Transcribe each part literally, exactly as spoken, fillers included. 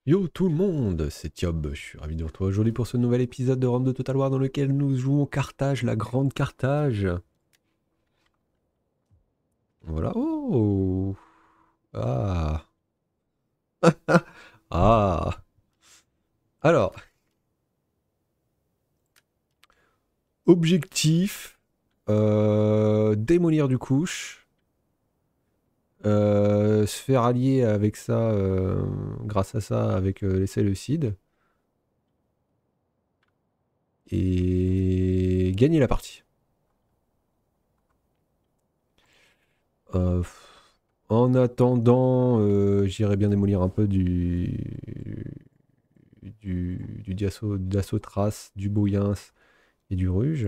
Yo tout le monde, c'est Tiob, je suis ravi de vous retrouver aujourd'hui pour ce nouvel épisode de Rome de Total War dans lequel nous jouons Carthage, la grande Carthage. Voilà, oh. Ah. Ah. Alors, objectif, euh, démolir du couche, euh, se faire allier avec ça, euh, grâce à ça, avec euh, les Séleucides, et gagner la partie. Euh, En attendant, euh, j'irai bien démolir un peu du du, du Diasso, d'Assotras, du Bouillins et du Ruge.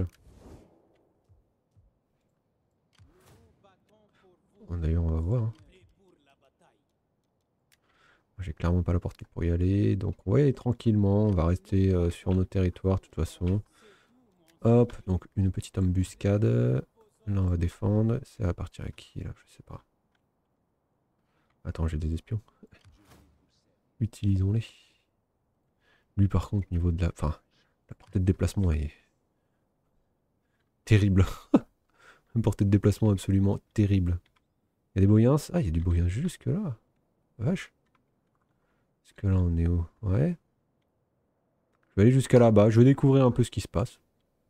Bon, d'ailleurs, on va voir. Hein. J'ai clairement pas la portée pour y aller. Donc, ouais, tranquillement, on va rester euh, sur nos territoires de toute façon. Hop, donc une petite embuscade. Là, on va défendre. C'est à partir à qui, là? Je sais pas. Attends, j'ai des espions. Utilisons-les. Lui, par contre, niveau de la... Enfin, la portée de déplacement est terrible. Une portée de déplacement absolument terrible. Il y a des Boyens. Ah, il y a du Boyens jusque là. Vache. Jusque là, on est où? Ouais. Je vais aller jusqu'à là-bas. Je vais découvrir un peu ce qui se passe.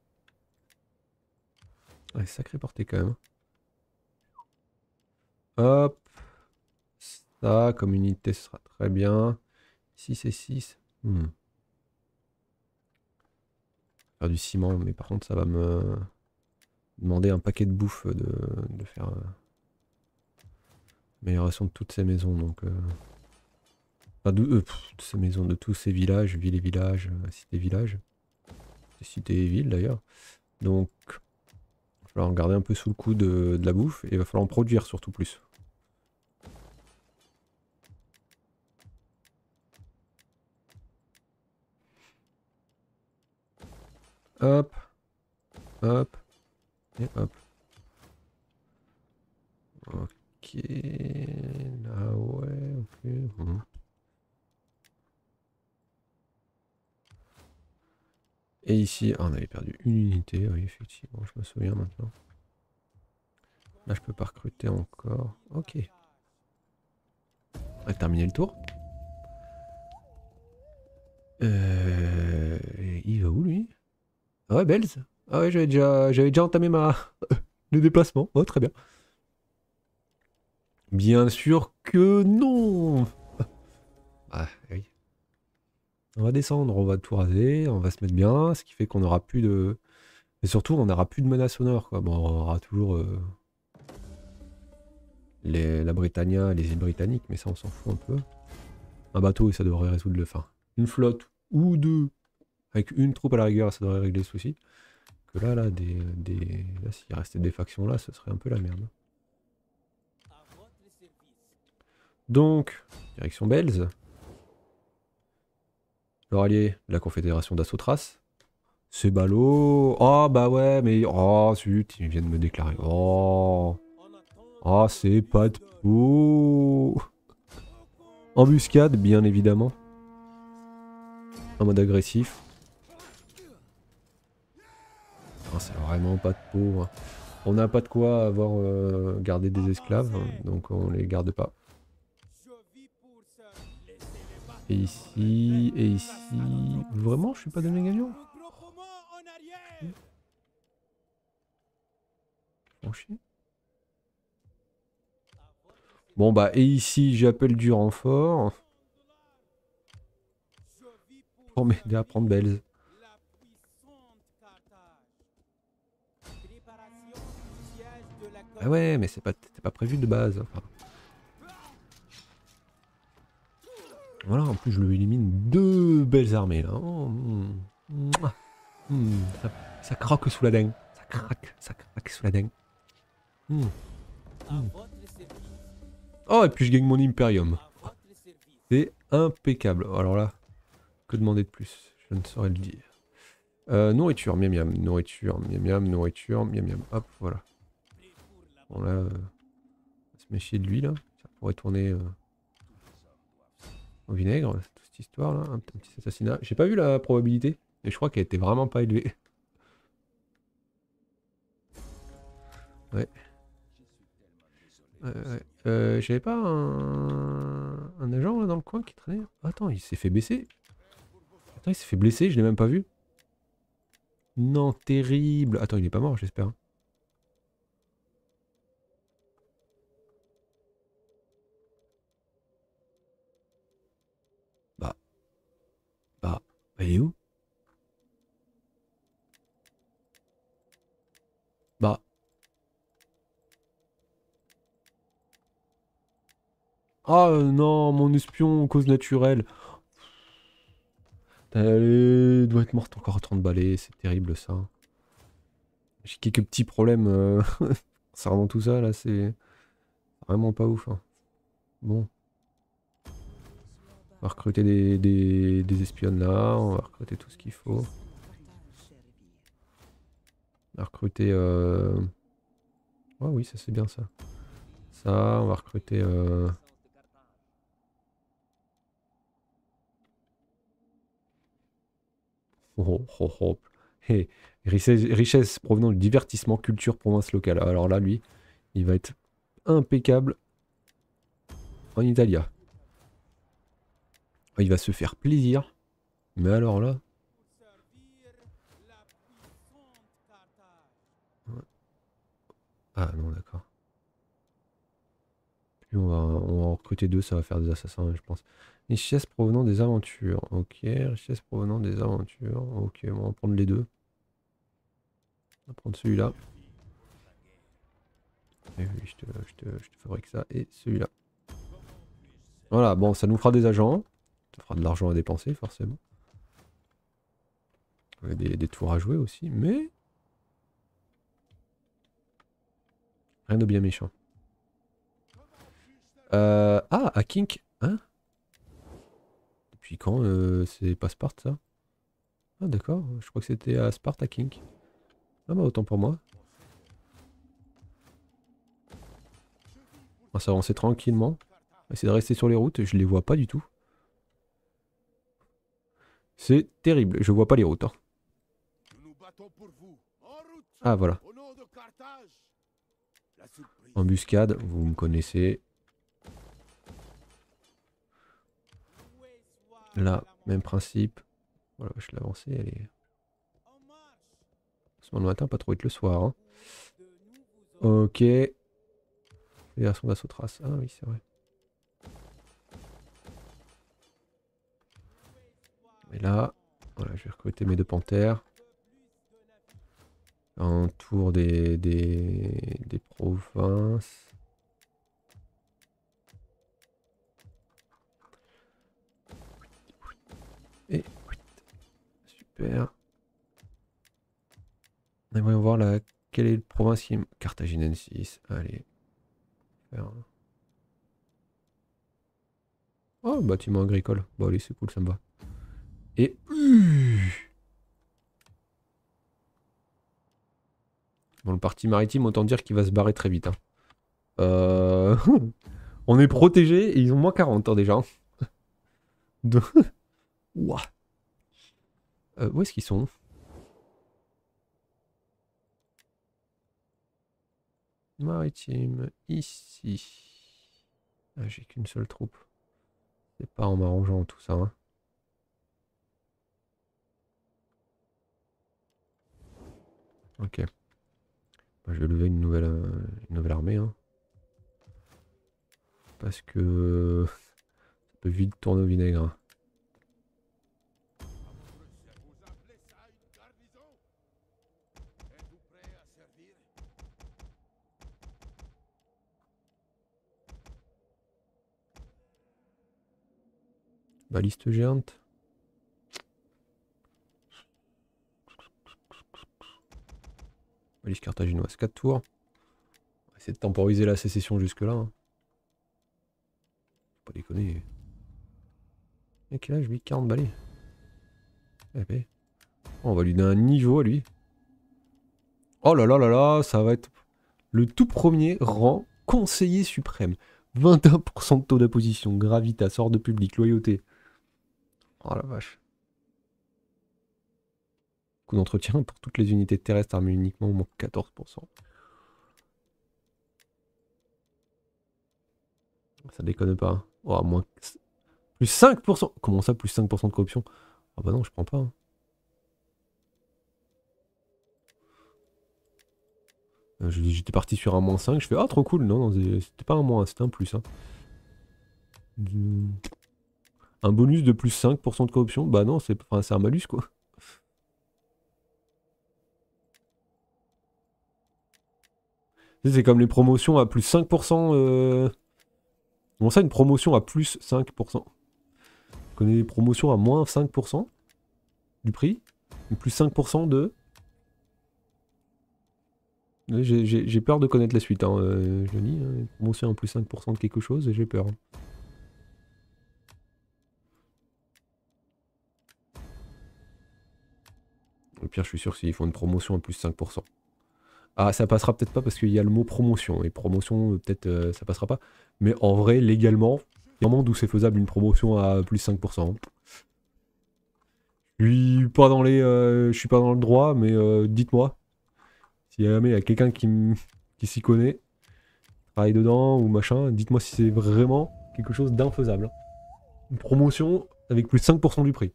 Ouais, sacré portée quand même. Hop. Ça, comme unité, ce sera très bien. six et six. Hmm. Faire du ciment, mais par contre, ça va me demander un paquet de bouffe de, de faire euh, amélioration de toutes ces maisons. Donc, euh... enfin, de, euh, pff, toutes ces maisons, de tous ces villages, villes et villages, euh, cités-villages. Cités et villes d'ailleurs. Donc, il va falloir garder un peu sous le coup de, de la bouffe et il va falloir en produire surtout plus. Hop, hop, et hop. Ok, là ouais, ok. Bon. Et ici, ah, on avait perdu une unité, oui, effectivement, je me souviens maintenant. Là, je peux pas recruter encore. Ok. On va terminer le tour. Euh... Il va où, lui? Ah ouais, Belz. Ah ouais, j'avais déjà, j'avais déjà entamé ma... le déplacement. Oh, très bien. Bien sûr que non. Ah, oui. On va descendre, on va tout raser, on va se mettre bien, ce qui fait qu'on aura plus de... Et surtout, on n'aura plus de menaces sonores, quoi. Bon, on aura toujours... Euh... Les, la Britannia, les îles britanniques, mais ça on s'en fout un peu. Un bateau, ça devrait résoudre le fin. Une flotte ou deux, avec une troupe à la rigueur, ça devrait régler le souci. Que là, là, des, des... là s'il restait des factions là, ce serait un peu la merde. Donc, direction Belz. Leur allié, la confédération d'Assotras. C'est ballot. Oh bah ouais, mais... Oh zut, ils viennent de me déclarer. Oh... Oh, c'est pas de peau. Embuscade, bien évidemment. En mode agressif. Ah, c'est vraiment pas de peau. Hein. On n'a pas de quoi avoir euh, gardé des esclaves, donc on les garde pas. Et ici, et ici... Vraiment, je suis pas donné gagnant? Franchi. Bon bah, et ici, j'appelle du renfort. Pour m'aider à prendre Belz. Ah ouais, mais c'est pas, c'était pas prévu de base. Enfin. Voilà, en plus je le élimine deux belles armées là. Oh, mm, mm, ça, ça croque sous la dent. Ça craque, ça craque sous la dent. Mm, mm. Oh, et puis je gagne mon Imperium. C'est impeccable. Alors là, que demander de plus? Je ne saurais le dire. Euh, nourriture, miam miam, nourriture, miam miam, nourriture, miam miam. Hop, voilà. Bon là, euh, on va se méfier de lui là. Ça pourrait tourner... Euh... au vinaigre, toute cette histoire là, un petit assassinat. J'ai pas vu la probabilité, mais je crois qu'elle était vraiment pas élevée. Ouais. Ouais, ouais. Euh, J'avais pas un... un agent là dans le coin qui traînait. Attends, il s'est fait baisser. Attends, il s'est fait blesser, je l'ai même pas vu. Non, terrible. Attends, il est pas mort, j'espère. Bah, bah, bah, il est où? Bah. Ah euh, non, mon espion, cause naturelle. Elle doit être morte encore à trente balais, c'est terrible ça. J'ai quelques petits problèmes euh, concernant tout ça là, c'est vraiment pas ouf. Hein. Bon. On va recruter des, des, des espionnes là, on va recruter tout ce qu'il faut. On va recruter... Euh... Oh oui, ça c'est bien ça. Ça, on va recruter... Euh... Oh, oh, oh. Hey, richesse, richesse provenant du divertissement, culture, province locale. Alors là, lui, il va être impeccable en Italia. Il va se faire plaisir. Mais alors là... Ah non, d'accord. Puis on va, on va en recruter deux, ça va faire des assassins, je pense. Richesse provenant des aventures. Ok, richesse provenant des aventures. Ok, on va prendre les deux. On va prendre celui-là. Et oui, je te, je, te, je te fabrique ça. Et celui-là. Voilà, bon, ça nous fera des agents. Ça fera de l'argent à dépenser, forcément. Des, des tours à jouer aussi, mais... Rien de bien méchant. Euh, ah, à Kink. Hein? Depuis quand euh, c'est pas Sparte, ça? Ah, d'accord. Je crois que c'était à Sparte, à Kink. Ah bah, autant pour moi. On va s'avancer tranquillement. On va essayer de rester sur les routes. Je les vois pas du tout. C'est terrible. Je vois pas les routes. Hein. Ah, voilà. Embuscade, vous me connaissez. Là, même principe. Voilà, je l'ai avancé, elle est... Le matin, pas trop être le soir. Hein. Ok. Fédération d'assaut trace. Ah oui, c'est vrai. Et là, voilà, je vais recruter mes deux panthères. Un tour des, des, des provinces. Et super. Et voyons voir là, quelle est la province qui... Carthaginensis. Allez. Faire... Oh, bâtiment agricole. Bon, allez, c'est cool, ça me va. Et... Bon, le parti maritime, autant dire qu'il va se barrer très vite. Hein. Euh... On est protégé et ils ont moins quarante ans déjà. De... Ouah. Euh, où est-ce qu'ils sont? Maritime, ici. Ah, j'ai qu'une seule troupe. C'est pas en m'arrangeant tout ça. Hein. Ok. Bah, je vais lever une nouvelle, euh, une nouvelle armée. Hein. Parce que ça peut vite tourner au vinaigre. Hein. Baliste géante. Baliste carthaginoise, quatre tours. On va essayer de temporiser la sécession jusque là. Hein. Faut pas déconner. Et quel âge lui? quarante balais. Eh ben. Oh, on va lui donner un niveau à lui. Oh là là là là, ça va être le tout premier rang conseiller suprême. vingt et un pour cent de taux d'imposition, gravitas, ordre public, loyauté. Oh la vache. Coût d'entretien pour toutes les unités terrestres armées uniquement, au moins quatorze pour cent. Ça déconne pas. Hein. Oh, moins... Plus cinq pour cent. Comment ça, plus cinq pour cent de corruption? Ah bah non, je prends pas. Hein. Euh, J'étais parti sur un moins cinq, je fais ah trop cool. Non, non c'était pas un moins, c'était un plus. Hein. Un bonus de plus cinq pour cent de corruption? Bah non, c'est enfin, un malus quoi. C'est comme les promotions à plus cinq pour cent. Euh... Comment ça, une promotion à plus cinq pour cent? Je connais des promotions à moins cinq pour cent du prix. Plus cinq pour cent de... J'ai peur de connaître la suite, hein, euh, je le dis. Hein, une promotion à plus cinq pour cent de quelque chose, et j'ai peur. Hein. Au pire, je suis sûr que s'ils font une promotion à plus cinq pour cent. Ah, ça passera peut-être pas parce qu'il y a le mot promotion. Et promotion, peut-être, euh, ça passera pas. Mais en vrai, légalement, il y a un moment d'où c'est faisable une promotion à plus cinq pour cent. Je suis pas dans les, euh, je suis pas dans le droit, mais euh, dites-moi. Si jamais il y a quelqu'un qui, qui s'y connaît, travaille dedans ou machin, dites-moi si c'est vraiment quelque chose d'infaisable. Une promotion avec plus de cinq pour cent du prix.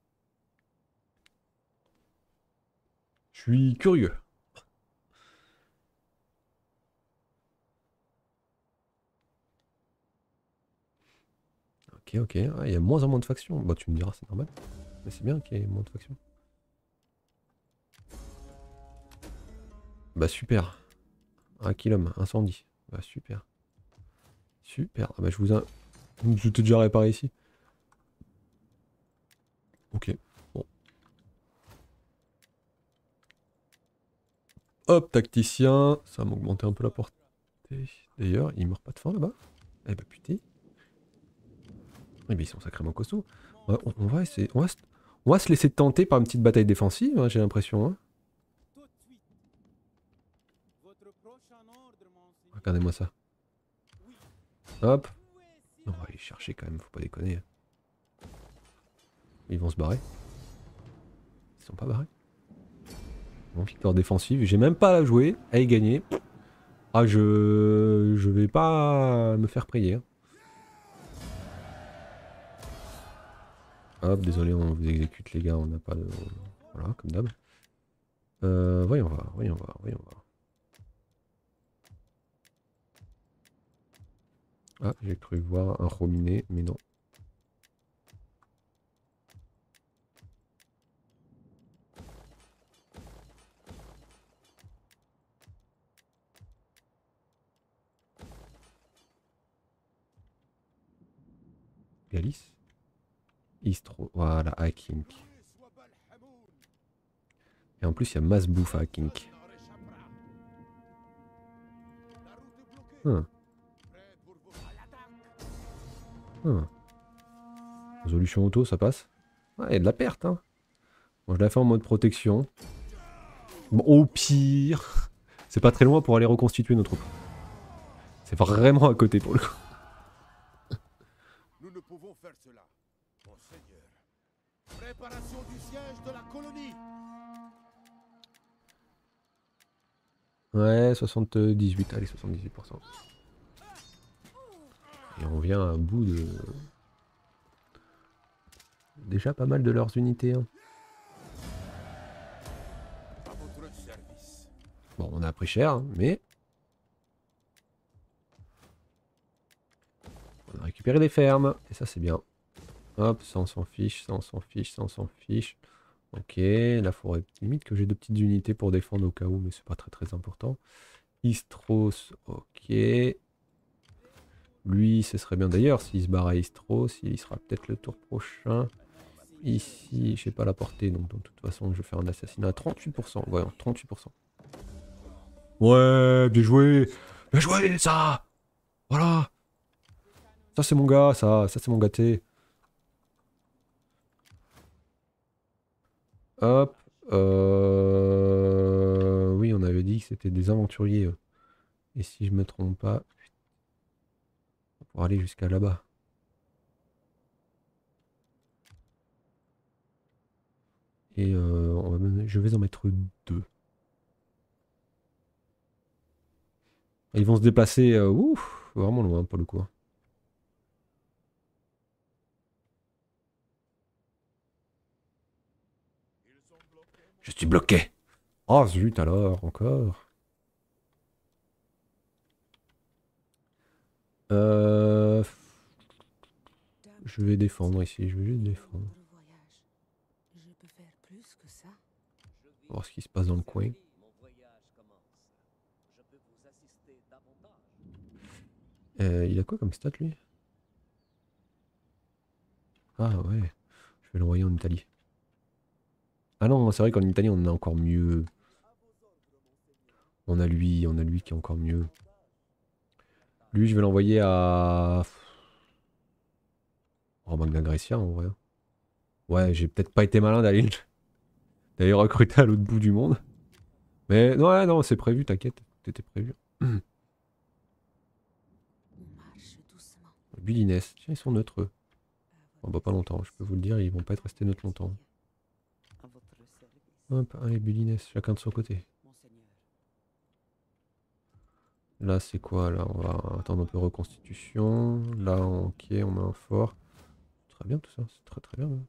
Je suis curieux. Ok, ok. Ah, il y a moins en moins de factions. Bah, tu me diras, c'est normal. Mais c'est bien qu'il y ait moins de factions. Bah, super. Un kilom, incendie. Bah, super. Super. Ah, bah, je vous ai. Je t'ai déjà réparé ici. Ok. Bon. Hop, tacticien. Ça va m'augmenter un peu la portée. D'ailleurs, il meurt pas de faim là-bas. Eh bah, putain. Eh ben ils sont sacrément costauds. On, on va essayer, on va, on va se laisser tenter par une petite bataille défensive, hein, j'ai l'impression. Hein. Regardez-moi ça. Hop. On va aller chercher quand même, faut pas déconner. Ils vont se barrer. Ils sont pas barrés. Bon, victoire défensive, j'ai même pas à la jouer, à y gagner. Ah, je... Je vais pas me faire prier. Hein. Hop, désolé, on vous exécute les gars, on n'a pas de... Voilà, comme d'hab. Euh, voyons voir, voyons voir, voyons voir. Ah, j'ai cru voir un rominé, mais non. Galice Istro, voilà, Hakink. Et en plus, il y a masse bouffe à Hakink. Hum. Hum. Résolution auto, ça passe. Ouais, il y a de la perte, hein. Bon, je la fais en mode protection. Bon, au pire, c'est pas très loin pour aller reconstituer nos troupes. C'est vraiment à côté pour le coup. Nous ne pouvons faire cela. Mon seigneur. Préparation du siège de la colonie. Ouais, soixante-dix-huit, allez, soixante-dix-huit pour cent. Et on vient à bout de... Déjà pas mal de leurs unités. Hein. Bon, on a pris cher, hein, mais... On a récupéré des fermes, et ça c'est bien. Hop, ça on s'en fiche, ça on s'en fiche, ça on s'en fiche. Ok, là faudrait limite que j'ai deux petites unités pour défendre au cas où, mais c'est pas très très important. Istros, ok. Lui, ce serait bien d'ailleurs s'il se barre à Istros, il sera peut-être le tour prochain. Ici, je sais pas la portée, donc de toute façon, je vais faire un assassinat à trente-huit pour cent. Voyons, trente-huit pour cent. Ouais, bien joué. Bien joué, ça. Voilà. Ça, c'est mon gars, ça. Ça, c'est mon gâté. Hop. Euh... Oui, on avait dit que c'était des aventuriers. Et si je me trompe pas... pour aller jusqu'à là-bas. Et euh, on va me- je vais en mettre deux. Ils vont se déplacer euh, ouf, vraiment loin pour le coup. Je suis bloqué. Oh zut alors, encore. Euh, je vais défendre ici, je vais juste défendre. On va voir ce qui se passe dans le coin. Euh, il a quoi comme stat lui? Ah ouais, je vais l'envoyer en Italie. Ah non, c'est vrai qu'en Italie on a encore mieux. On a lui, on a lui qui est encore mieux. Lui je vais l'envoyer à... Oh, Magna Grecia en vrai. Ouais, j'ai peut-être pas été malin d'aller d'aller recruter à l'autre bout du monde. Mais non, ouais, non, c'est prévu, t'inquiète, t'étais prévu. Bulinès, tiens, ils sont neutres. Eux. Oh, bah pas longtemps, je peux vous le dire, ils vont pas être restés neutres longtemps. Hop, allez, Bulinès, chacun de son côté. Là, c'est quoi? Là, on va attendre un peu reconstitution. Là, ok, on met un fort. Très bien tout ça, c'est très très bien. Hein.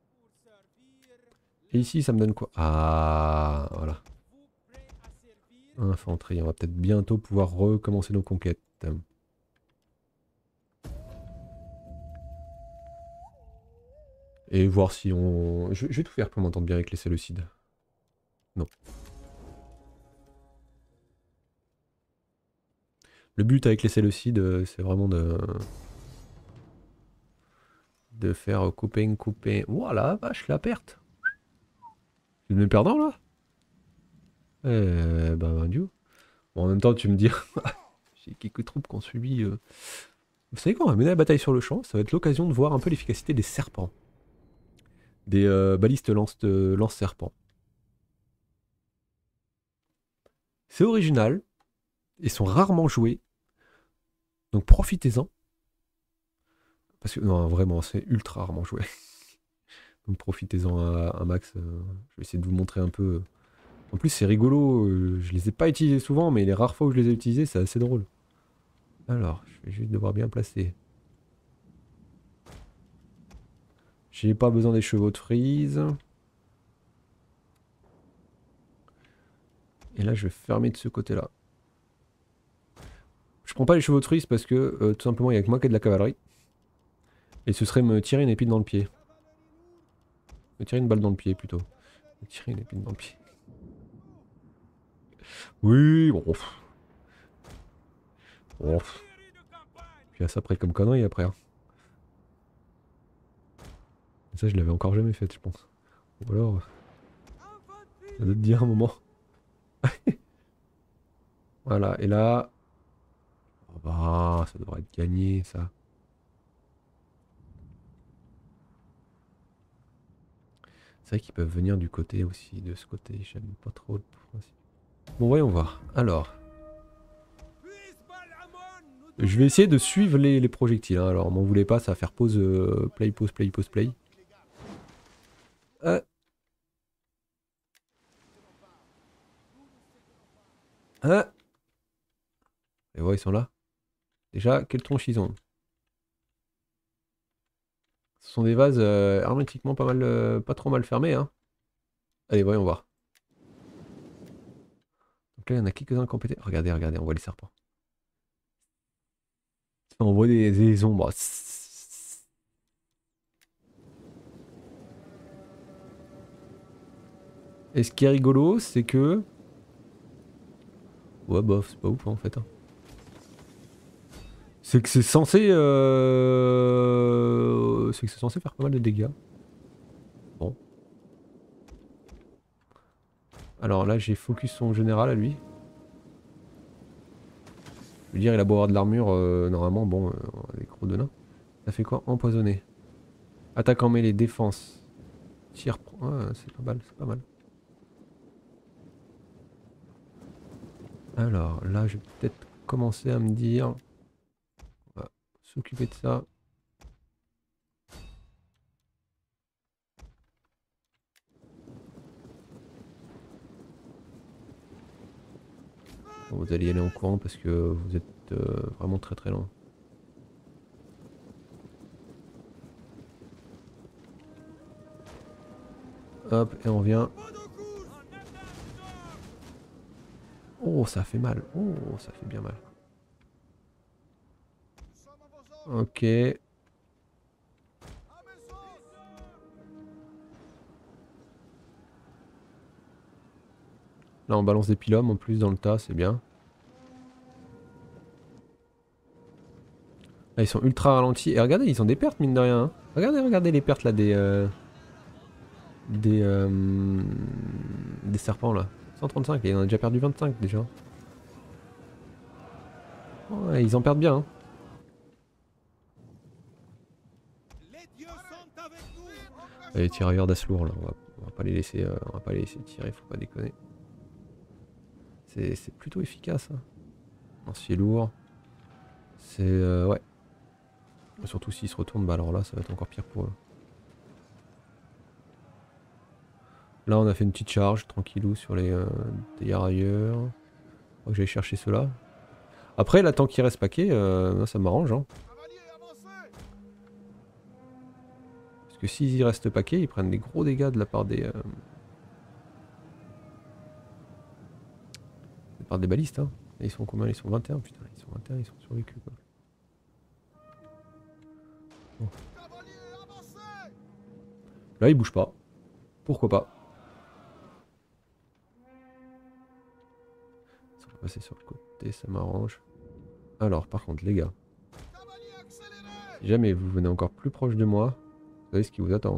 Et ici, ça me donne quoi? Ah, voilà. Infanterie, on va peut-être bientôt pouvoir recommencer nos conquêtes. Et voir si on... Je, je vais tout faire pour m'entendre bien avec les Séleucides. Non. Le but avec les Séleucides, c'est vraiment de... De faire couper, couper... Voilà, vache, la perte. Tu me perdant, là? Eh ben, ben, Dieu. Bon, en même temps, tu me dis... J'ai quelques troupes qui ont subi... Euh... Vous savez quoi, on va mener la bataille sur le champ. Ça va être l'occasion de voir un peu l'efficacité des serpents. Des euh, balistes lance-serpents. Lance c'est original. Ils sont rarement joués. Donc profitez-en. Parce que, non, vraiment, c'est ultra rarement joué. Donc profitez-en un, un max. Euh, je vais essayer de vous montrer un peu. En plus, c'est rigolo. Euh, je les ai pas utilisés souvent, mais les rares fois où je les ai utilisés, c'est assez drôle. Alors, je vais juste devoir bien placer. J'ai pas besoin des chevaux de frise. Et là, je vais fermer de ce côté-là. Je prends pas les chevaux de frise parce que euh, tout simplement, il y a que moi qui ai de la cavalerie. Et ce serait me tirer une épine dans le pied. Me tirer une balle dans le pied plutôt. Me tirer une épine dans le pied. Oui, bon. Bon. Puis à ça après comme connerie après. Hein. Et ça je l'avais encore jamais fait je pense. Ou alors... Ça doit te dire un moment. Voilà, et là... Oh bah, ça devrait être gagné ça. C'est vrai qu'ils peuvent venir du côté aussi, de ce côté, j'aime pas trop le principe. Bon voyons voir. Alors... Je vais essayer de suivre les, les projectiles. Hein. Alors, m'en voulez pas, ça va faire pause, euh, play, pause, play, pause, play. Euh. Euh. Et ouais, ils sont là. Déjà, quelle tronche ils ont? Ce sont des vases euh, hermétiquement pas mal, euh, pas trop mal fermés. Hein. Allez, voyons voir. Donc là, il y en a quelques-uns qui ont pété. Regardez, regardez, on voit les serpents. On voit des, des ombres. Et ce qui est rigolo, c'est que... Ouais, bof, c'est pas ouf en fait. Hein. C'est que c'est censé... Euh... C'est que c'est censé faire pas mal de dégâts. Bon. Alors là, j'ai focus son général à lui. Je veux dire, il a beau avoir de l'armure, euh, normalement, bon, euh, des crocs de nain. Ça fait quoi? Empoisonné. Attaque en mêlée, défense. Tir... Ouais, c'est pas mal, c'est pas mal. Alors là, je vais peut-être commencer à me dire... s'occuper de ça. Bon, vous allez y aller en courant parce que vous êtes euh, vraiment très très loin. Hop, et on vient. Oh, ça fait mal. Oh, ça fait bien mal. Ok. Là, on balance des pylônes en plus dans le tas, c'est bien. Là, ils sont ultra ralentis. Et regardez, ils ont des pertes, mine de rien. Hein. Regardez, regardez les pertes là des... Euh, des... Euh, des serpents là. cent trente-cinq, et ils en ont déjà perdu vingt-cinq déjà. Ouais, ils en perdent bien. Hein. Et les tirailleurs d'Aslour là, on va, on va pas les laisser, euh, on va pas les laisser tirer, faut pas déconner. C'est plutôt efficace. Hein. Lancier lourd. C'est euh, ouais. Surtout s'ils se retournent, bah alors là ça va être encore pire pour eux. Là on a fait une petite charge tranquillou sur les euh, tirailleurs. Faut que j'aille chercher ceux-là. Après là tant qu'il reste paquet, euh, ça m'arrange. Hein. Parce que s'ils y restent paquets, ils prennent des gros dégâts de la part des... Euh, de la part des balistes. Hein. Et ils sont combien? Ils sont vingt et un, putain, ils sont vingt et un, ils sont survécus quoi. Bon. Là ils bougent pas. Pourquoi pas? Ça va passer sur le côté, ça m'arrange. Alors par contre les gars, si jamais vous venez encore plus proche de moi, vous savez ce qui vous attend.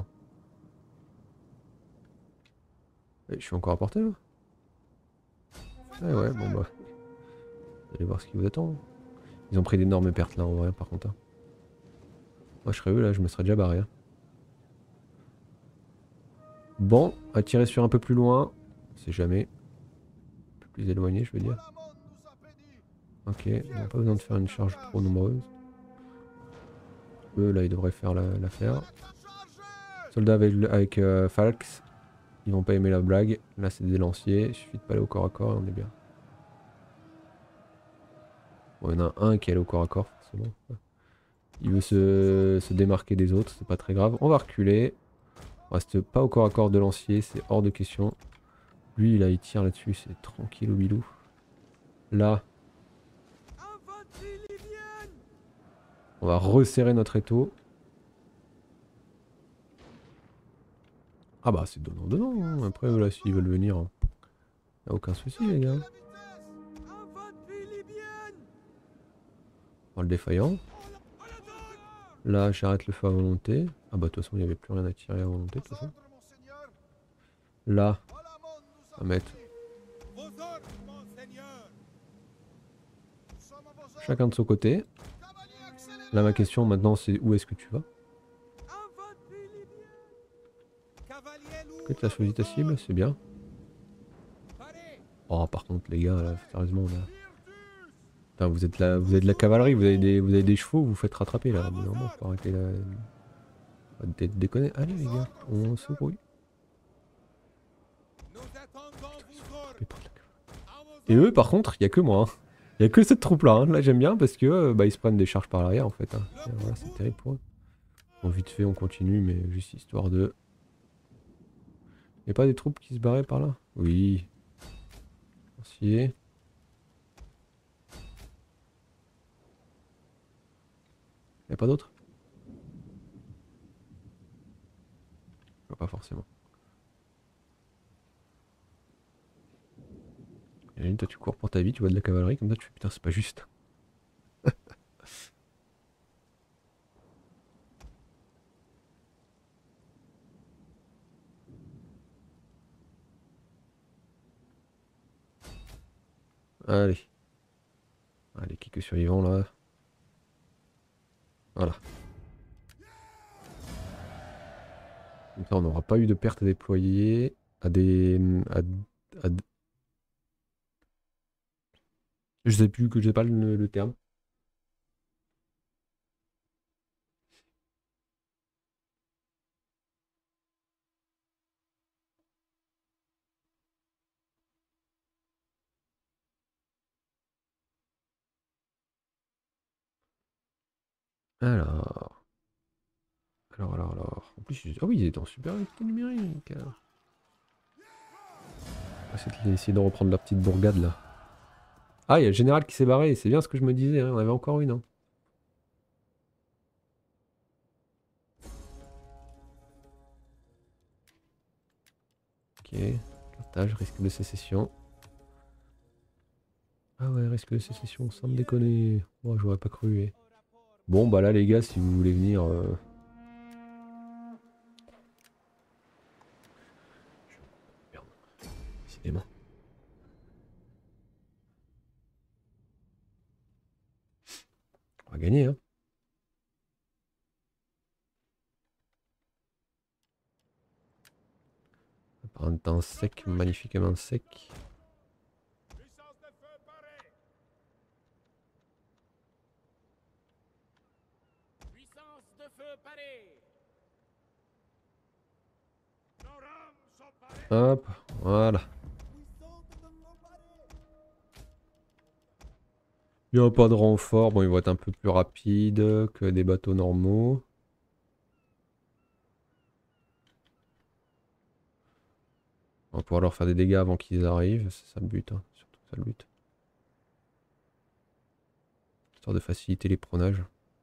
Et je suis encore à portée là. Ouais ouais bon bah. Vous allez voir ce qui vous attend. Ils ont pris d'énormes pertes là en vrai par contre. Hein. Moi je serais eux là, je me serais déjà barré. Hein. Bon, à tirer sur un peu plus loin. On sait jamais. Un peu plus éloigné je veux dire. Ok, on n'a pas besoin de faire une charge trop nombreuse. Eux là ils devraient faire l'affaire. La, Soldats avec, avec euh, Falx. Ils vont pas aimer la blague. Là c'est des lanciers. Il suffit de pas aller au corps à corps et on est bien. Bon, il y en a un qui est allé au corps à corps forcément. Il veut se, se démarquer des autres, c'est pas très grave. On va reculer. On reste pas au corps à corps de lancier, c'est hors de question. Lui là il tire là-dessus, c'est tranquille au bilou. Là. On va resserrer notre étau. Ah bah c'est donnant donnant. Hein. Après là s'ils veulent venir. Hein. Y'a aucun souci les gars. On le défaillant. Là j'arrête le feu à volonté. Ah bah de toute façon il n'y avait plus rien à tirer à volonté de toute façon. Là. On va mettre. Chacun de son côté. Là ma question maintenant c'est où est-ce que tu vas? Que tu as choisi ta cible, c'est bien. Oh par contre les gars, là, sérieusement là. Putain, vous êtes là, vous êtes de la cavalerie, vous avez des, vous avez des chevaux, vous vous faites rattraper là. Mais normalement faut arrêter là. Faut déconner. Allez les gars, on se brouille. Et eux par contre, il n'y a que moi. Hein. Il n'y a que cette troupe là. Hein. Là j'aime bien parce que bah, ils se prennent des charges par l'arrière en fait. Hein. Voilà, c'est terrible pour eux. Bon vite fait on continue mais juste histoire de... Il n'y a pas des troupes qui se barraient par là? Oui. Merci. Il n'y a pas d'autres? Pas forcément. Imagine, toi tu cours pour ta vie, tu vois de la cavalerie, comme ça tu fais putain c'est pas juste. Allez. Allez, quelques survivants là. Voilà. Comme ça on n'aura pas eu de pertes à déployer. À des... À, à... Je sais plus, que je sais pas le, le terme. Alors. Alors, alors, alors. En plus, ah oui, ils étaient en supériorité numérique. On va essayer de, essayer de reprendre la petite bourgade là. Ah, il y a le général qui s'est barré. C'est bien ce que je me disais. Hein. On avait encore une. Hein. Ok. Carthage, risque de sécession. Ah ouais, risque de sécession, sans me déconner. Oh, j'aurais pas cru. Eh. Bon, bah là, les gars, si vous voulez venir. Euh... Merde. Décidément. On va gagner, hein. Par un temps sec, magnifiquement sec. Puissance de feu parée. Puissance de feu parée. Nos rames sont parées. Hop, voilà. Il n'y a pas de renfort. Bon, ils vont être un peu plus rapides que des bateaux normaux. On va pouvoir leur faire des dégâts avant qu'ils arrivent. C'est ça le but. Hein. Surtout ça le but. Histoire de faciliter les prenages.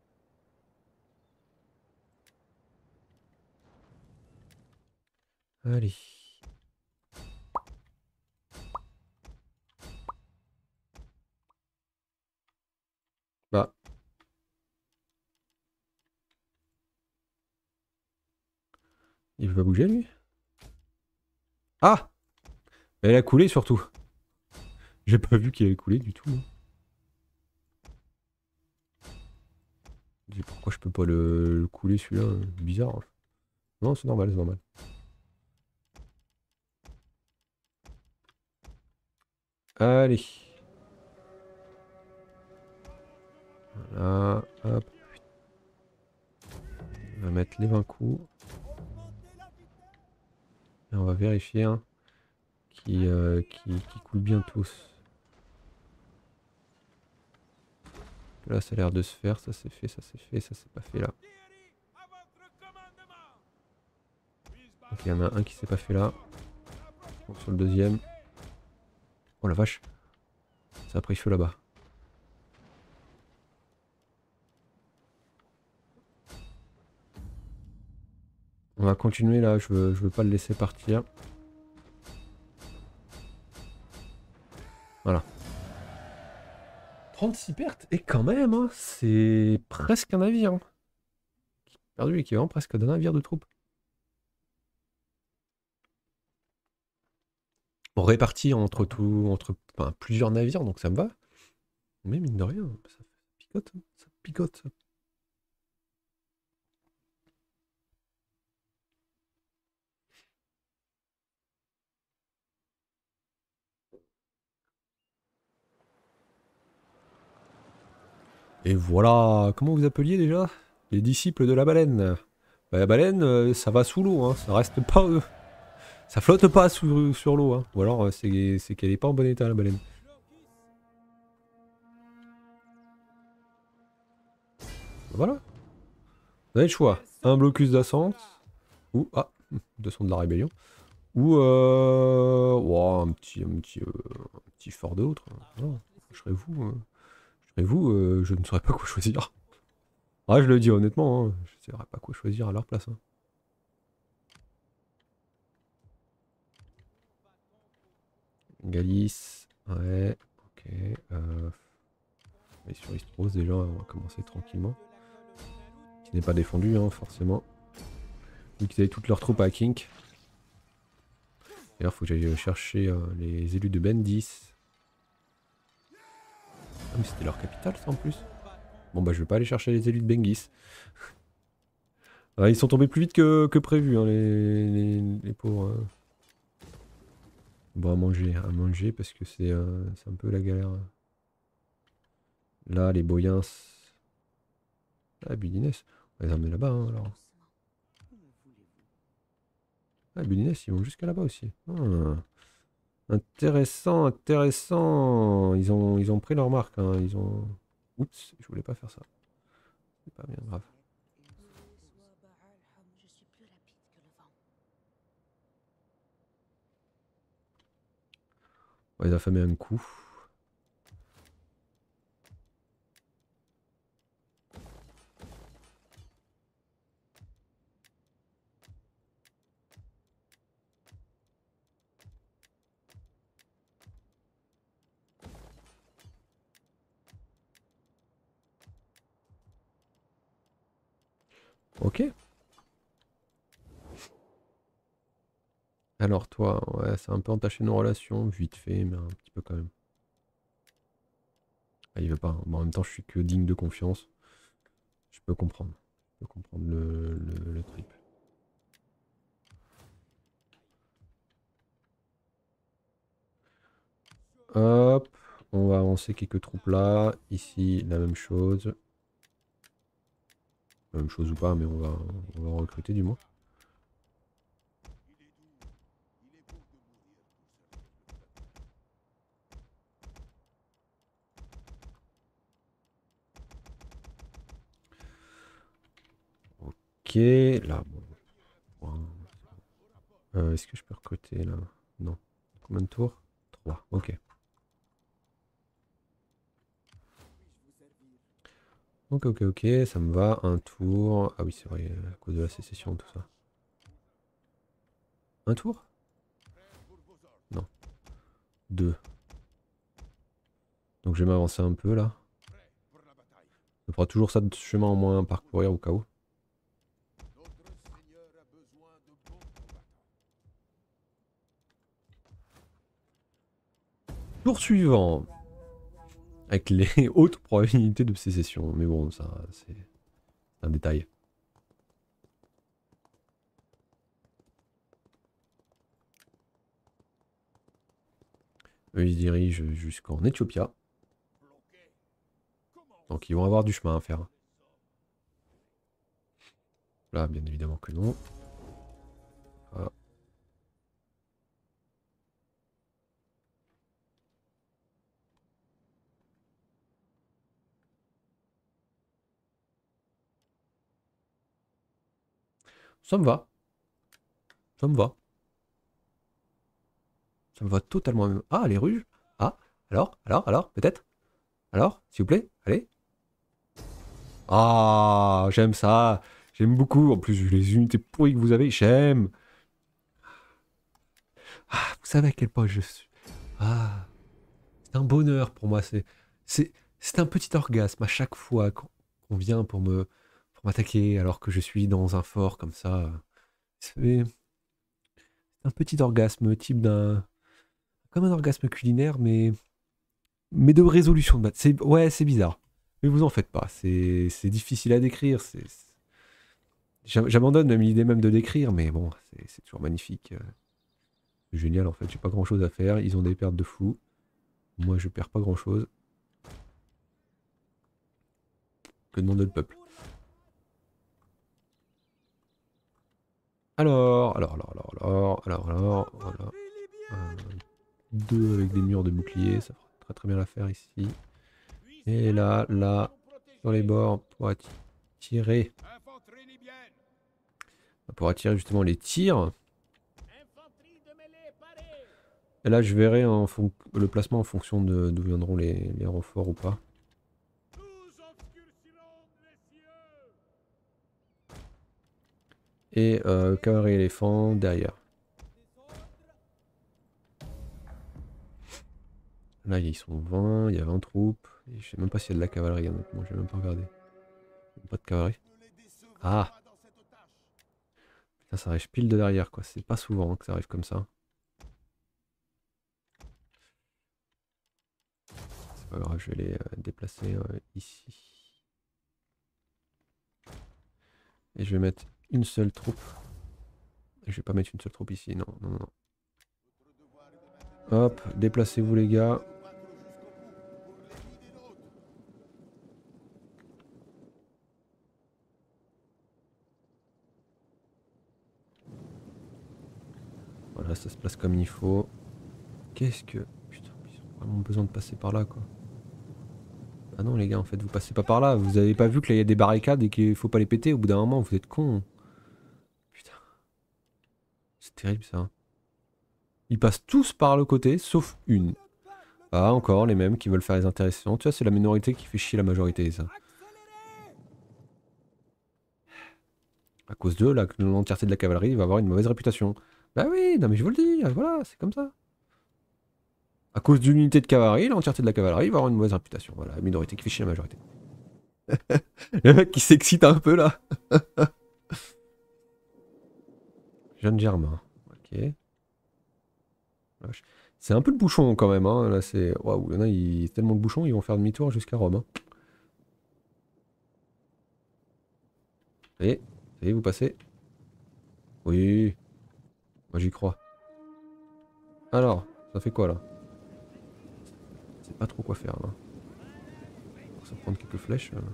Allez. Bah. Il veut pas bouger lui? Ah! Elle a coulé surtout. J'ai pas vu qu'il avait coulé du tout. Hein. Je dis pourquoi je peux pas le, le couler celui-là? Bizarre. Hein. Non, c'est normal, c'est normal. Allez. Voilà. Hop. On va mettre les vingt coups. Et on va vérifier hein, qui, euh, qui, qui coulent bien tous. Là, ça a l'air de se faire. Ça c'est fait, ça c'est fait, ça c'est pas fait là. Ok, il y en a un qui s'est pas fait là. Bon, sur le deuxième. Oh la vache. Ça a pris feu là-bas. On va continuer là, je veux, je veux pas le laisser partir. Voilà. trente-six pertes, et quand même, hein, c'est presque un navire. Hein. Perdu l'équivalent presque d'un navire de troupes. Bon, réparti entre, tout, entre enfin, plusieurs navires, donc ça me va. Mais mine de rien, ça picote, hein, ça picote. Ça. Et voilà, comment vous appeliez déjà? Les disciples de la baleine. Bah, la baleine, euh, ça va sous l'eau, hein, ça reste pas... Euh, ça flotte pas sous, sur l'eau, hein. Ou alors euh, c'est qu'elle est pas en bon état la baleine. Voilà. Vous avez le choix. Un blocus d'ascente. Ou... Ah, de son de la rébellion. Ou... Euh, wow, un petit, un petit, euh, un petit fort d'autre. Non, je serais vous. Euh, je serais vous, euh, je ne saurais pas quoi choisir. Ah, je le dis honnêtement, hein, je ne saurais pas quoi choisir à leur place. Hein. Galice, ouais, ok. Euh, et sur Istros déjà, on va commencer tranquillement. Qui n'est pas défendu, hein, forcément. Vu qu'ils avaient toutes leurs troupes à Kink. D'ailleurs, il faut que j'aille chercher euh, les élus de Bendis. Ah, mais c'était leur capitale, ça en plus. Bon, bah, je vais pas aller chercher les élus de Bengis. Ah, ils sont tombés plus vite que, que prévu, hein, les, les, les pauvres. Hein. Bon, à manger, à manger, parce que c'est euh, un peu la galère. Là, les Boyens. Ah, Budinès. On va les emmener là-bas, hein, alors. Ah, Budinès, ils vont jusqu'à là-bas aussi. Ah. Intéressant, intéressant. Ils ont, ils ont pris leur marque. Hein. Ils ont... Oups, je voulais pas faire ça. c'est pas bien grave. Je suis plus rapide que le vent. On va les affamer un coup. Ok. Alors toi, ouais, ça a un peu entaché nos relations, vite fait, mais un petit peu quand même. Ah, il veut pas. Bon, en même temps, je suis que digne de confiance. Je peux comprendre. Je peux comprendre le, le, le trip. Hop, on va avancer quelques troupes là. Ici, la même chose. La même chose ou pas, mais on va, on va recruter du moins. Ok, là, bon. Euh, Est-ce que je peux recruter là? Non. Combien de tours? Trois, ok. Ok, ok, ok, ça me va. Un tour. Ah oui, c'est vrai, à cause de la sécession, tout ça. Un tour? Non. Deux. Donc je vais m'avancer un peu là. On fera toujours ça de chemin en moins à parcourir au cas où. Tour suivant. Avec les hautes probabilités de sécession. Mais bon, ça, c'est un détail. Eux, ils se dirigent jusqu'en Éthiopie. Donc ils vont avoir du chemin à faire. Là, bien évidemment que non. Ah. Ça me va. Ça me va. Ça me va totalement même. Ah, les rues. Ah, alors, alors, alors, peut-être. Alors, s'il vous plaît, allez. Ah, j'aime ça. J'aime beaucoup. En plus, vu les unités pourries que vous avez, j'aime. Ah, vous savez à quel point je suis. Ah, c'est un bonheur pour moi. C'est, c'est, c'est un petit orgasme à chaque fois qu'on qu'on vient pour me, pour m'attaquer alors que je suis dans un fort comme ça. C'est un petit orgasme type d'un, comme un orgasme culinaire, mais, mais de résolution de bataille. C'est, ouais, c'est bizarre. Mais vous en faites pas. C'est, c'est difficile à décrire. C'est, c'est- j'abandonne même l'idée même de l'écrire, mais bon, c'est c'est toujours magnifique. euh, C'est génial en fait. J'ai pas grand chose à faire. Ils ont des pertes de fou. Moi, je perds pas grand chose. Que demande le peuple? Alors, alors, alors, alors, alors, alors, alors, voilà. Un, deux avec des murs de boucliers, ça fera très très bien l'affaire ici. Et là, là, sur les bords, on pourra tirer. On pourra tirer justement les tirs. Et là, je verrai en le placement en fonction de d'où viendront les, les renforts ou pas. Et euh, cavalerie éléphant derrière. Là, ils sont vingt, il y a vingt troupes. Et je sais même pas s'il y a de la cavalerie, honnêtement, j'ai même pas regardé. Pas de cavalerie. Ah! Putain, ça arrive pile de derrière, quoi. C'est pas souvent hein, que ça arrive comme ça. C'est pas grave, je vais les euh, déplacer euh, ici. Et je vais mettre une seule troupe. Je vais pas mettre une seule troupe ici, non, non, non. Hop, déplacez-vous les gars. Voilà, ça se place comme il faut. Qu'est-ce que... Putain, ils ont vraiment besoin de passer par là, quoi. Ah non les gars, en fait, vous passez pas par là. Vous avez pas vu que là, il y a des barricades et qu'il faut pas les péter au bout d'un moment, vous êtes cons. Putain. C'est terrible ça. Ils passent tous par le côté, sauf une. Ah, encore les mêmes qui veulent faire les intéressants. Tu vois, c'est la minorité qui fait chier la majorité, ça. À cause d'eux, là, l'entièreté de la cavalerie va avoir une mauvaise réputation. Bah oui, non mais je vous le dis, voilà, c'est comme ça. À cause d'une unité de cavalerie, l'entièreté de la cavalerie va avoir une mauvaise réputation. Voilà, la minorité qui fait chier la majorité. Le mec qui s'excite un peu là. Jeune Germain. Ok. C'est un peu le bouchon quand même. Hein. Là, c'est. Waouh, il y en a, il... tellement de bouchons, ils vont faire demi-tour jusqu'à Rome. Hein. Ça y est, ça y est, vous passez. Oui. Moi j'y crois. Alors, ça fait quoi là? Je sais pas trop quoi faire là. On va se prendre quelques flèches. Euh.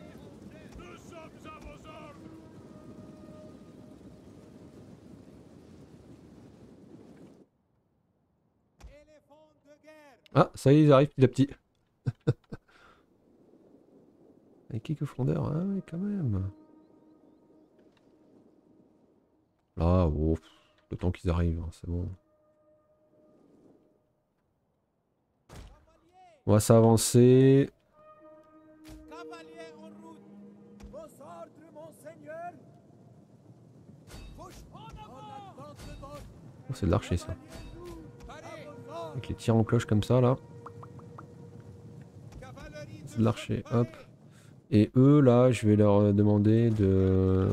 Ah, ça y est, ils arrivent petit à petit. Avec quelques frondeurs, ah ouais, quand même. Là, oh, le temps qu'ils arrivent, hein, c'est bon. On va s'avancer. Oh, c'est de l'archer ça. Avec les tirs en cloche comme ça là. C'est de l'archer, hop. Et eux là, je vais leur demander de...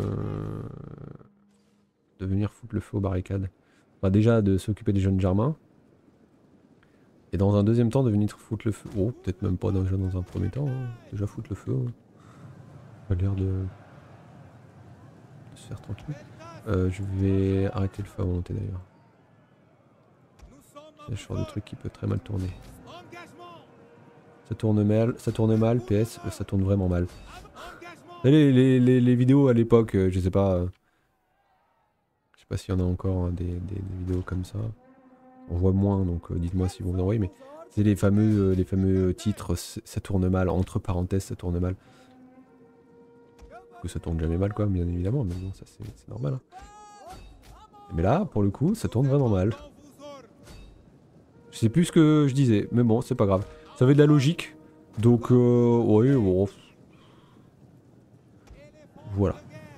de venir foutre le feu aux barricades. Enfin, déjà de s'occuper des jeunes germains. Et dans un deuxième temps de venir foutre le feu. Oh, peut-être même pas déjà dans un premier temps. Hein. Déjà foutre le feu. Hein. Ça a l'air de... de se faire tranquille. Euh, je vais arrêter le feu à volonté d'ailleurs. C'est le genre de truc qui peut très mal tourner. Ça tourne mal, ça tourne mal, P S, ça tourne vraiment mal. Les, les, les, les vidéos à l'époque, je sais pas... Euh, je sais pas s'il y en a encore hein, des, des, des vidéos comme ça. On voit moins, donc euh, dites-moi si vous en voyez, mais c'est les fameux, euh, les fameux titres, ça tourne mal, entre parenthèses, ça tourne mal. Que ça tourne jamais mal, quoi, bien évidemment, mais bon, ça c'est normal. Hein. Mais là, pour le coup, ça tourne vraiment mal. Je sais plus ce que je disais, mais bon, c'est pas grave. Ça avait de la logique, donc, euh, ouais, bon. Voilà.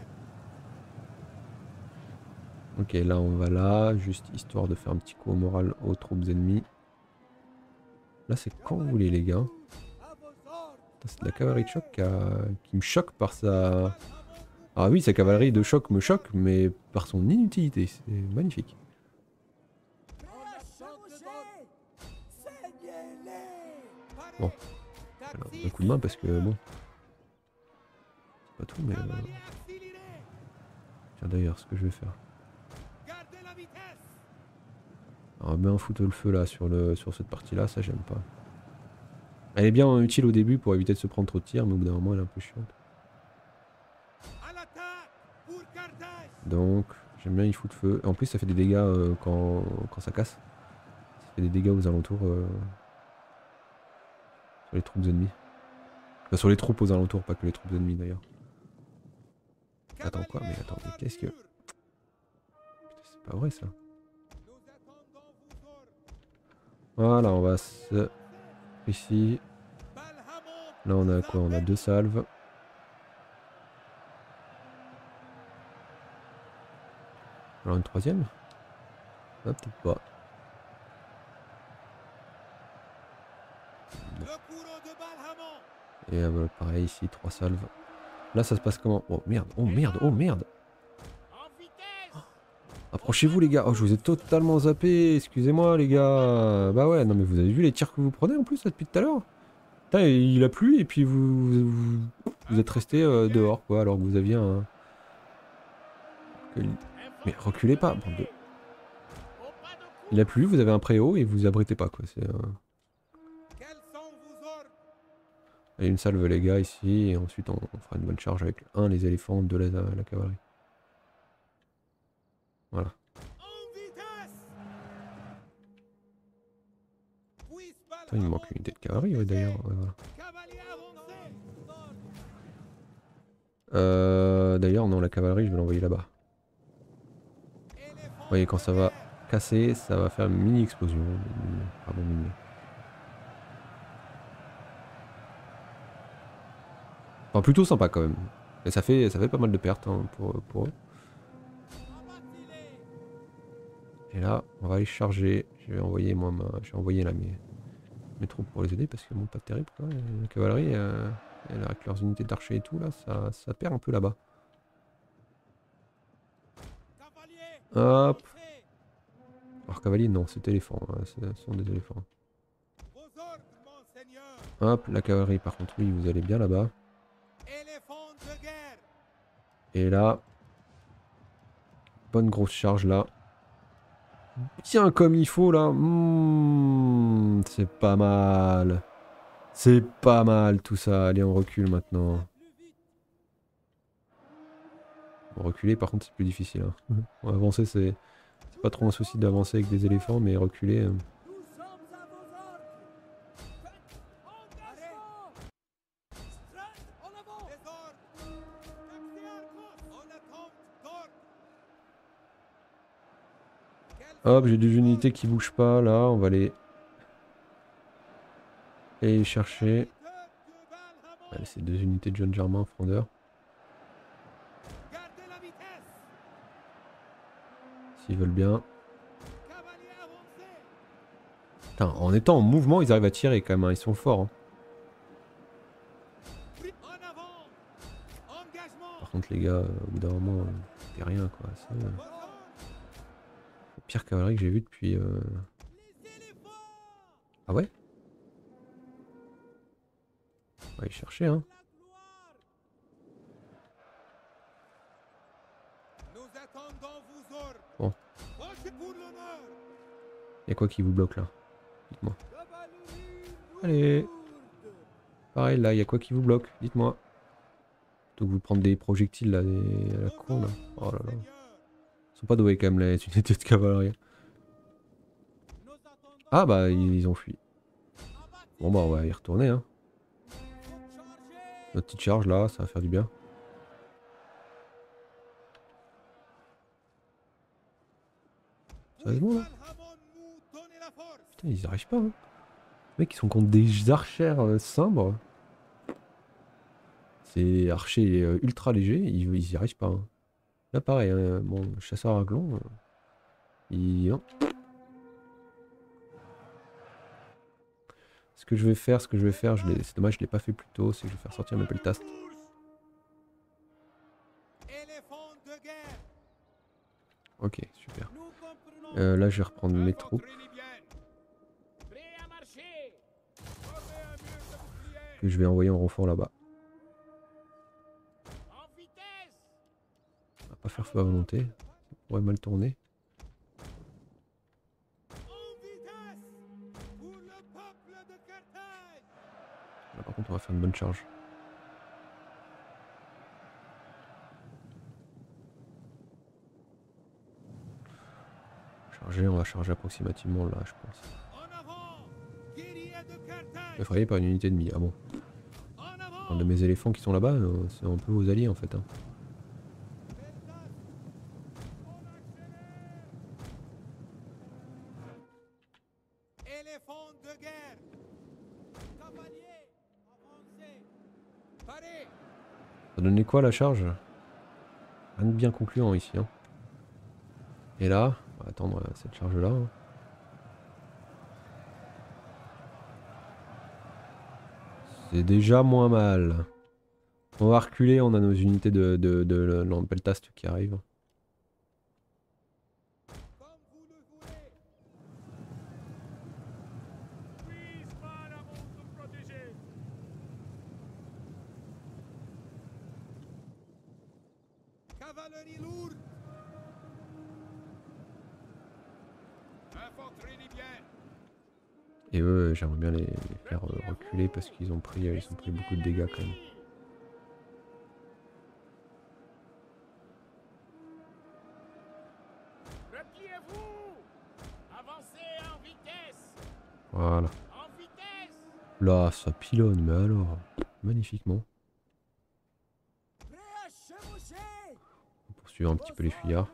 Ok, là on va là, juste histoire de faire un petit coup au moral aux troupes ennemies. Là c'est quand vous voulez les gars. C'est de la cavalerie de choc qui, a... qui me choque par sa... Ah oui, sa cavalerie de choc me choque, mais par son inutilité, c'est magnifique. Bon, alors, un coup de main parce que bon... C'est pas tout, mais... Euh... Tiens d'ailleurs, ce que je vais faire. Alors bien foutre le feu là sur, le, sur cette partie là, ça j'aime pas. Elle est bien utile au début pour éviter de se prendre trop de tirs, mais au bout d'un moment elle est un peu chiante. Donc j'aime bien y foutre feu. En plus ça fait des dégâts euh, quand, quand ça casse. Ça fait des dégâts aux alentours. Euh, sur les troupes ennemies. Enfin sur les troupes aux alentours, pas que les troupes ennemies d'ailleurs. Attends quoi? Mais attends, mais qu'est-ce que... Putain, c'est pas vrai ça. Voilà, on va se... Ici. Là on a quoi? On a deux salves. Alors une troisième? Ah, peut-être pas. Non. Et euh, voilà, pareil ici, trois salves. Là ça se passe comment? Oh merde, oh merde, oh merde. Approchez-vous les gars. Oh je vous ai totalement zappé. Excusez-moi les gars. Bah ouais, non mais vous avez vu les tirs que vous prenez en plus là, depuis tout à l'heure. Putain, il a plu et puis vous vous, vous êtes resté euh, dehors quoi, alors que vous aviez un... Mais reculez pas, bande de... Il a plu, vous avez un préau et vous vous abritez pas quoi. C'est... Euh... Allez, une salve les gars ici et ensuite on, on fera une bonne charge avec un les éléphants, deux la, la cavalerie. Voilà. Attends, il me manque une unité de cavalerie ouais, d'ailleurs. Ouais, voilà. Euh, D'ailleurs, non, la cavalerie, je vais l'envoyer là-bas. Vous voyez, quand ça va casser, ça va faire une mini-explosion. Mini- Pardon, mini. Enfin, plutôt sympa quand même. Et ça fait, ça fait pas mal de pertes hein, pour, pour eux. Et là, on va aller charger. Je vais envoyer, moi, ma... je vais envoyer là mes, mes troupes pour les aider parce qu'ils montent pas terrible. Quoi. Et la cavalerie, euh, elle, avec leurs unités d'archers et tout, là, ça, ça perd un peu là-bas. Hop. Alors cavalier, non, c'est éléphant. Hein, ce sont des éléphants. Hop, la cavalerie, par contre, oui, vous allez bien là-bas. Et là, bonne grosse charge là. Bien comme il faut là. Mmh, c'est pas mal. C'est pas mal tout ça. Allez, on recule maintenant. Bon, reculer, par contre, c'est plus difficile. Hein. Bon, avancer, c'est pas trop un souci d'avancer avec des éléphants, mais reculer. Euh... Hop, j'ai des unités qui bougent pas là. On va les, aller les chercher. Allez, c'est deux unités de John Germain, Frondeur. S'ils veulent bien. Putain, en étant en mouvement, ils arrivent à tirer quand même. Hein. Ils sont forts. Hein. Par contre, les gars, euh, au bout d'un moment, c'est rien quoi. C'est euh, la pire cavalerie que j'ai vue depuis. Euh... Ah ouais? On va y chercher, hein. Bon. Y'a quoi qui vous bloque là? Dites-moi. Allez. Pareil là, y'a quoi qui vous bloque? Dites-moi. Plutôt que vous prendre des projectiles là, des... à la con là. Oh là là. Ils sont pas doués quand même les unités de cavalerie. Ah bah ils ont fui. Bon bah on va y retourner hein. Notre petite charge là, ça va faire du bien. Sérieusement là? Putain ils y arrivent pas hein. Les mecs ils sont contre des archères euh, cimbres. C'est archers euh, ultra légers, ils, ils y arrivent pas. Hein. Là pareil, hein, bon chasseur à gland. Euh, il... hein. Ce que je vais faire, ce que je vais faire, c'est dommage je l'ai pas fait plus tôt, c'est que je vais faire sortir mes peltastes. Ok, super. Euh, là je vais reprendre mes troupes. Que je vais envoyer en renfort là-bas. On va pas faire feu à volonté. Ça pourrait mal tourner. Là par contre on va faire une bonne charge. Charger, on va charger approximativement là je pense. Effrayé par une unité ennemie, ah bon. Un de mes éléphants qui sont là-bas, c'est un peu aux alliés en fait. Hein. Ça donnait quoi la charge? Rien de bien concluant ici. Hein. Et là, on va attendre cette charge là. Hein. C'est déjà moins mal. On va reculer, on a nos unités de, de, de, de l'Ampeltast qui arrivent. Cavalerie lourde. Infanterie libyenne. Et eux, j'aimerais bien les, les faire reculer parce qu'ils ont pris, ils ont pris beaucoup de dégâts quand même. Voilà. Là, ça pilonne, mais alors, magnifiquement. poursuivre un petit peu les fuyards.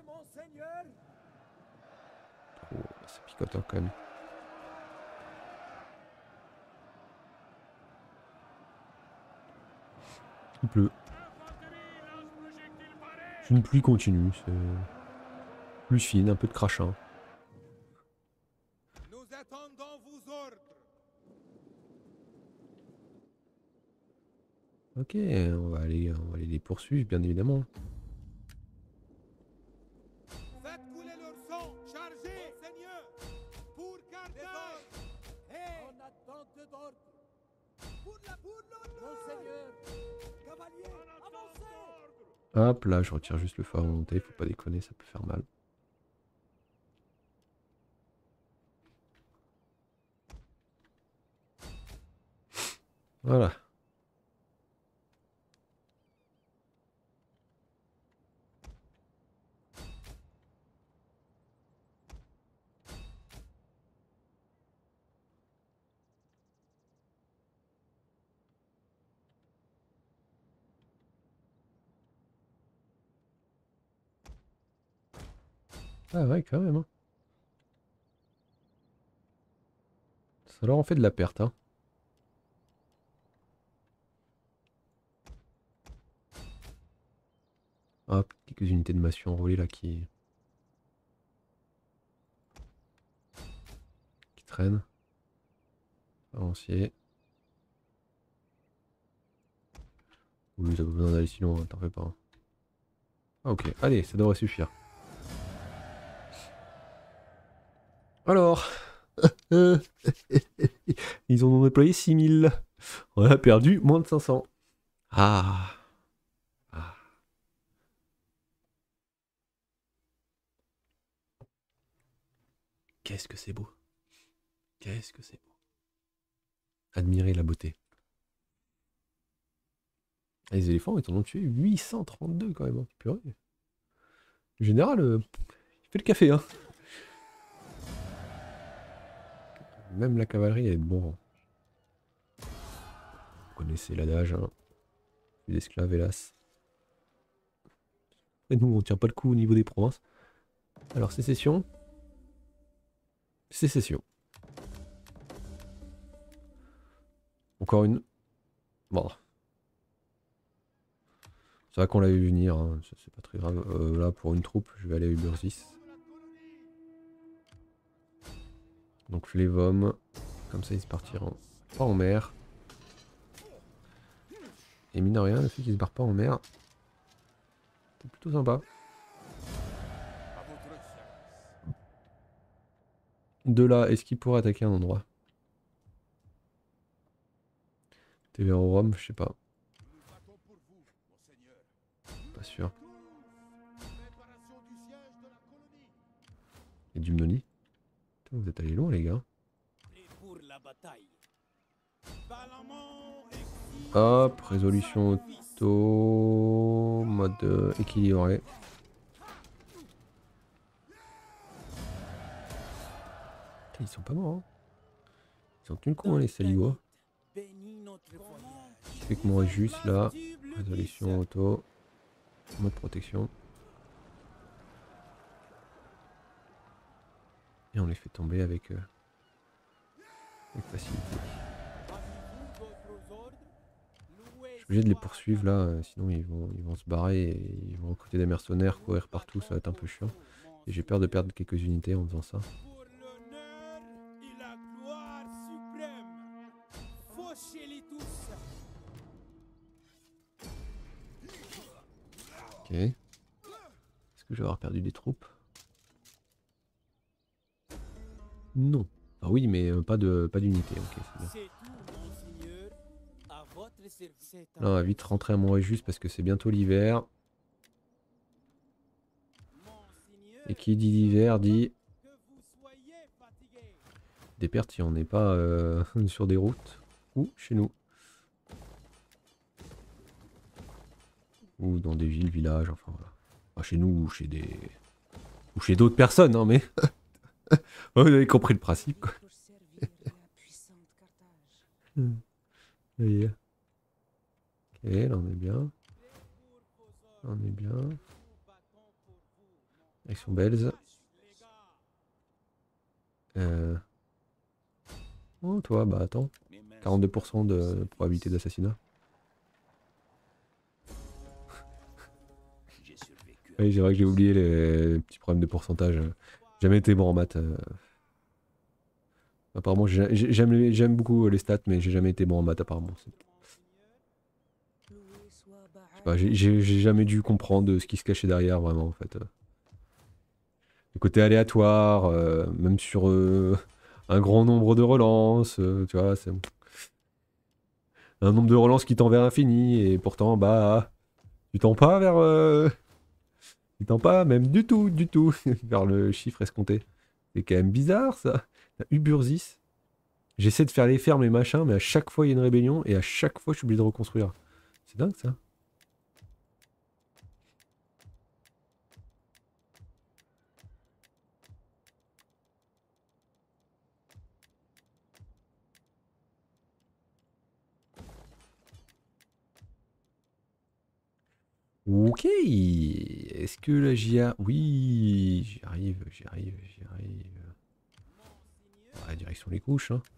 Oh, ça picote hein, quand même. Il pleut. C'est une pluie continue, c'est plus fine, un peu de crachin. Nous attendons vos ordres. Ok, on va aller, on va aller les poursuivre, bien évidemment. Faites couler leur sang. Chargez, Seigneur. Pour Carthage. Hey. En attente d'ordre. Pour la pour l'honneur. Seigneur. Cavalier. Avancez. Hop, là, je retire juste le phare à volonté, faut pas déconner, ça peut faire mal. Voilà. Ah ouais, quand même. Hein. Ça leur en fait de la perte. Hein. Hop, quelques unités de massue enrôlées là qui... qui traînent. Avancier. Oui, t'as pas besoin d'aller si loin, t'en fais pas. Hein. Ah ok, allez, ça devrait suffire. Alors, ils en ont déployé six mille. On a perdu moins de cinq cents. Ah. Ah. Qu'est-ce que c'est beau. Qu'est-ce que c'est beau. Admirez la beauté. Ah, les éléphants, ils en ont tué huit cent trente-deux quand même. Hein. Purée. Le général, euh, il fait le café. Hein. Même la cavalerie, elle est de bon rang. Vous connaissez l'adage. Hein. Les esclaves, hélas. Et nous, on tient pas le coup au niveau des provinces. Alors, sécession. Sécession. Encore une. Bon. C'est vrai qu'on l'a vu venir, hein. C'est pas très grave. Euh, là, pour une troupe, je vais aller à Ubersis. Donc Flévom. Comme ça, ils se partiront pas en mer. Et mine de rien, le fait qu'ils se barrent pas en mer, c'est plutôt sympa. De là, est-ce qu'il pourrait attaquer un endroit? T V en Rome, je sais pas. Pas sûr. Et du Mnoni. Vous êtes allés loin les gars. Hop, résolution auto, mode euh, équilibré. Putain, ils sont pas morts. Hein. Ils sont tenus le con hein, les saligots. Ce qui fait que moi juste là, résolution auto, mode protection. Et on les fait tomber avec, euh, avec facilité. Je suis obligé de les poursuivre là, euh, sinon ils vont, ils vont se barrer et ils vont recruter des mercenaires, courir partout, ça va être un peu chiant. Et j'ai peur de perdre quelques unités en faisant ça. Ok. Est-ce que je vais avoir perdu des troupes? Non. Ah oui, mais euh, pas de pas d'unité. Ok, c'est bien. Là, on va vite rentrer à Montréjus parce que c'est bientôt l'hiver. Et qui dit l'hiver dit des pertes si on n'est pas euh, sur des routes ou chez nous. Ou dans des villes, villages, enfin voilà. Enfin, chez nous ou chez des. Ou chez d'autres personnes, hein, mais. Vous avez compris le principe, quoi. Yeah. Ok, là on est bien. Là on est bien. Direction Belz. Euh... Oh, toi, bah attends. quarante-deux pour cent de probabilité d'assassinat. Oui, c'est vrai que j'ai oublié les petits problèmes de pourcentage. J'ai jamais été bon en maths. euh. Apparemment, j'ai- j'ai- j'aime les- j'aime beaucoup les stats, mais j'ai jamais été bon en maths apparemment. C'est- Je sais pas, j'ai j'ai- j'ai jamais dû comprendre ce qui se cachait derrière vraiment en fait. Le côté aléatoire, euh, même sur euh, un grand nombre de relances, euh, tu vois, c'est un nombre de relances qui tend vers l'infini, et pourtant, bah, tu tends pas vers... euh, tu tends pas même du tout, du tout, vers le chiffre escompté. C'est quand même bizarre ça. Uburzis. J'essaie de faire les fermes et machin, mais à chaque fois il y a une rébellion, et à chaque fois je suis obligé de reconstruire. C'est dingue ça. Ok, est-ce que la J A... Oui, j'y arrive, j'y arrive, j'y arrive. Ouais, direction les couches, hein.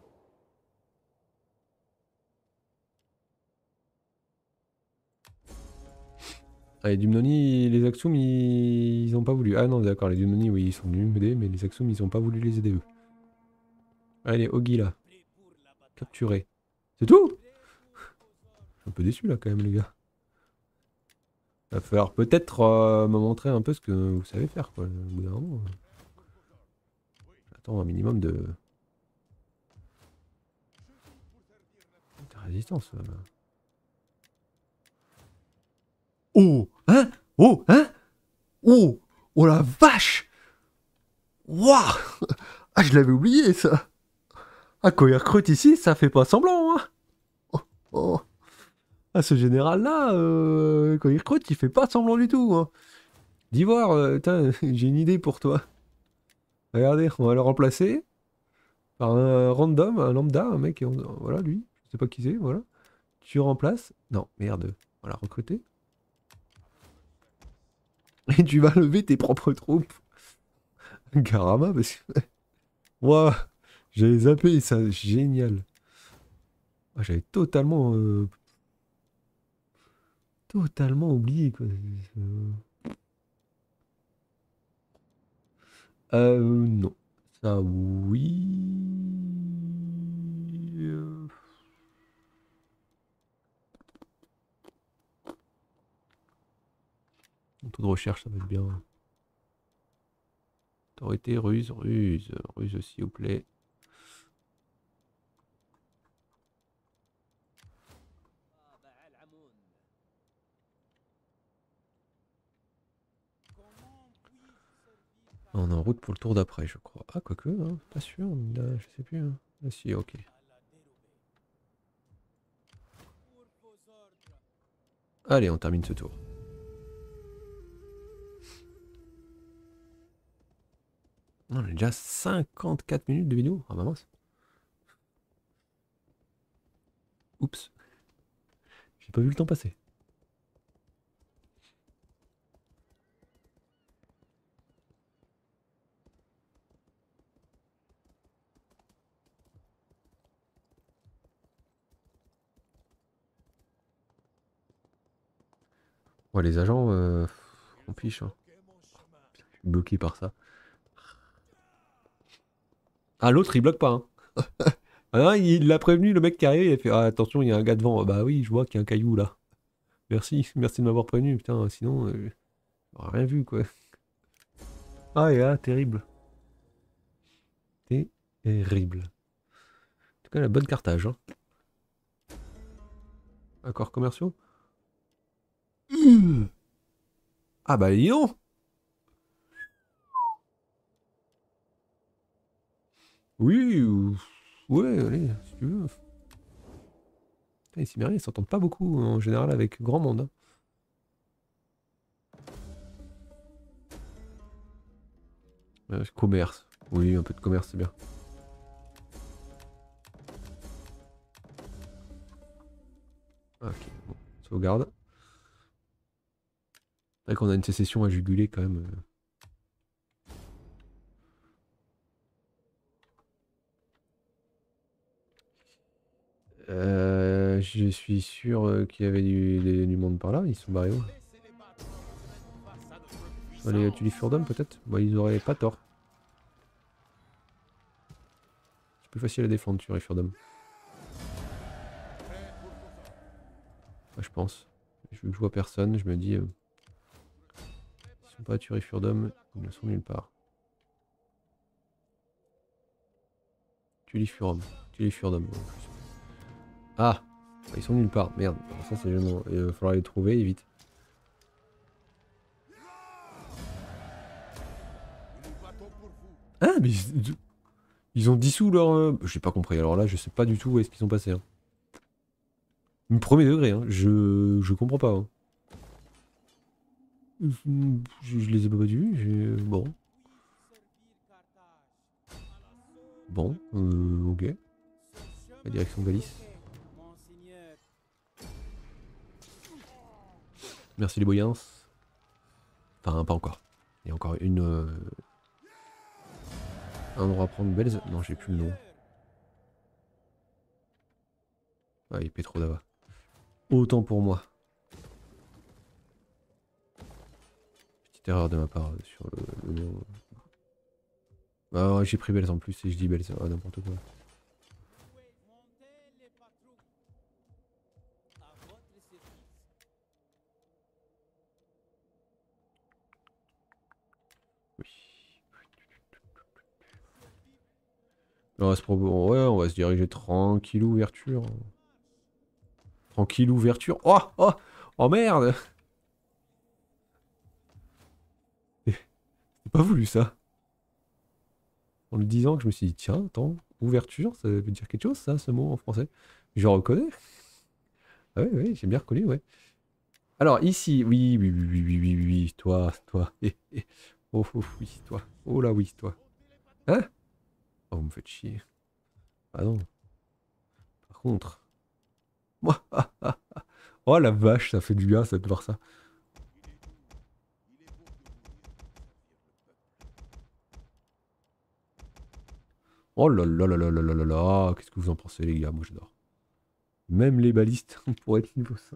Ah, les Dumnoni, les Axum, ils... ils ont pas voulu. Ah non, d'accord, les Dumnoni, oui, ils sont venus m'aider, mais les Axum, ils ont pas voulu les aider, eux. Allez, Ogi, là. Capturé. C'est tout? Je suis un peu déçu, là, quand même, les gars. Va falloir peut-être euh, me montrer un peu ce que vous savez faire, quoi, au bout d'un moment. J'attends un minimum de... de résistance. euh. Oh! Hein? Oh! Hein? Oh! Oh la vache! Waouh! Ah, je l'avais oublié, ça! Ah, quand il recrute ici, ça fait pas semblant, hein! Oh! Oh. Ah, ce général-là, euh, quand il recrute, il fait pas semblant du tout, hein! D'Ivoire, euh, j'ai une idée pour toi. Regardez, on va le remplacer par un random, un lambda, un mec, on- voilà, lui, je sais pas qui c'est, voilà. Tu remplaces... Non, merde. Voilà, recruter. Et tu vas lever tes propres troupes. Karama, parce que... Waouh, j'avais zappé, ça, génial. Ah, j'avais totalement... euh, totalement oublié, quoi. Euh, euh, non. Ça, oui... Euh, Mon taux de recherche, ça va être bien. Autorité, ruse, ruse, ruse, s'il vous plaît. On est en route pour le tour d'après, je crois. Ah, quoique, hein, pas sûr, là, je sais plus. Hein. Ah si, ok. Allez, on termine ce tour. On a déjà cinquante-quatre minutes de vidéo. Ah bah mince. Oups. J'ai pas vu le temps passer. Ouais, les agents, euh, on piche. Hein. Je suis bloqué par ça. Ah, l'autre, il bloque pas. Hein. Ah non, il l'a prévenu, le mec qui arrive, il a fait ah, attention, il y a un gars devant. Bah oui, je vois qu'il y a un caillou là. Merci, merci de m'avoir prévenu. Putain, sinon, euh, j'aurais rien vu quoi. Ah, et là, terrible. Terrible. En tout cas, la bonne Carthage. Hein. Accords commerciaux. Mmh. Ah bah dis donc. Oui, ou... ouais, allez, si tu veux. Les Cimériens, ils s'entendent pas beaucoup en général avec grand monde. Hein. Euh, commerce. Oui, un peu de commerce, c'est bien. Ok, bon, sauvegarde. C'est vrai qu'on a une sécession à juguler quand même. Euh, je suis sûr euh, qu'il y avait du, des- du monde par là. Ils sont barrés où? Laissez-les battre face à notre Sur les puissance. Tulifurdum peut-être? Bah ils auraient pas tort. C'est plus facile à défendre Tulifurdum. Prêt pour vos ordres. Ouais, je pense. Je, je vois personne, je me dis... Euh, ils sont pas à Tulifurdum, ils ne sont nulle part. Tulifurum. Tulifurdum. Ouais, je sais pas. Ah! Bah, ils sont nulle part, merde. Alors ça c'est gênant. Il va falloir les trouver et vite. Nous nous battons pour vous. Ah mais... Ils, ils ont dissous leur... Euh... J'ai pas compris. Alors là je sais pas du tout où est-ce qu'ils sont passés. Hein. Premier degré, hein. Je... je comprends pas. Hein. Je, je les ai pas vus, j'ai... Bon. Bon, euh, ok. La direction Galice. Merci les boyens. Enfin, pas encore. Il y a encore une... Euh... Un endroit à prendre. Belz. Non, j'ai plus le nom. Ah, il paie trop d'ava. Autant pour moi. Petite erreur de ma part euh, sur le, le nom. Ah ouais, j'ai pris Belz en plus et je dis Belz. Ah, n'importe quoi. Oui. On va se pro... Ouais, on va se diriger tranquillou ouverture. Tranquillou ouverture. Oh, oh, oh merde. C'est pas voulu ça. En le disant que je me suis dit, tiens, attends, ouverture, ça veut dire quelque chose ça, ce mot en français. Je reconnais. Ah oui, oui, j'ai bien reconnu, ouais. Alors ici, oui, oui, oui, oui, oui, oui, oui, oui, toi, toi, eh, eh. Oh, oh, oui, toi. Oh là, oui, toi. Hein? Oh, vous me faites chier. Ah non. Par contre. Moi, ah, ah, ah. Oh la vache, ça fait du bien, ça de voir ça. Oh là là là là là là là là. Qu'est-ce que vous en pensez, les gars? Moi, j'adore. Même les balistes pour être niveau cinq.